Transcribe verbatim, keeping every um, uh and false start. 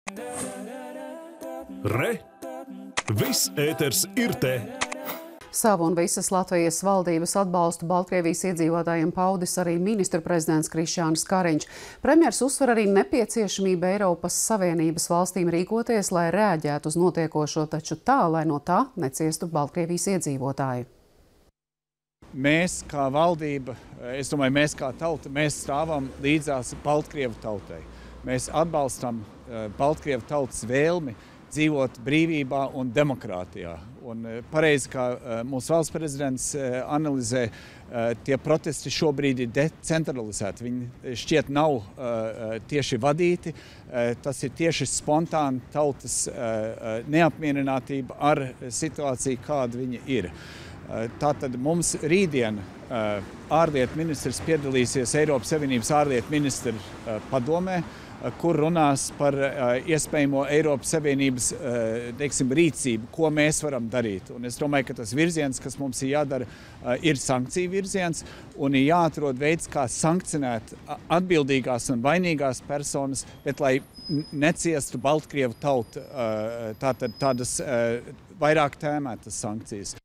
Re! Viss ēters ir te! Savu un visas Latvijas valdības atbalstu Baltkrievijas iedzīvotājiem paudis arī ministru prezidents Krišjānis Kariņš. Premjers uzsver arī nepieciešamību Eiropas Savienības valstīm rīkoties, lai reaģētu uz notiekošo, taču tā, lai no tā neciestu Baltkrievijas iedzīvotāji. Mēs kā valdība, es domāju, mēs kā tauta, mēs stāvam līdzās Baltkrievu tautai. Mēs atbalstam Baltkrievu tautas vēlmi dzīvot brīvībā un demokrātijā. Un pareizi, kā mūsu valsts prezidents analizē, tie protesti šobrīd ir decentralizēti. Viņi šķiet nav tieši vadīti. Tas ir tieši spontāni tautas neapmierinātība ar situāciju, kāda viņa ir. Tātad mums rītdien ārlietu ministrs piedalīsies Eiropas Savienības ārlietu ministru padomē, kur runās par iespējamo Eiropas Savienības teiksim, rīcību, ko mēs varam darīt. Un es domāju, ka tas virziens, kas mums ir jādara, ir sankciju virziens un ir jāatrod veids, kā sankcionēt atbildīgās un vainīgās personas, bet lai neciestu Baltkrievu tauta tātad tādas vairāk tēmētas sankcijas.